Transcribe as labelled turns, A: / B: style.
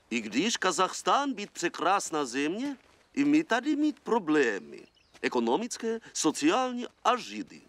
A: I když Kazachstán být překrásná země, i my tady mít problémy. Ekonomické, sociální a židy.